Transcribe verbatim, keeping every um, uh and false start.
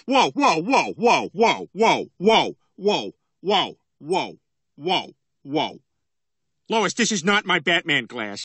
Whoa, whoa, whoa, whoa, whoa, whoa, whoa, whoa, whoa, whoa, whoa, whoa. Lois, this is not my Batman glass.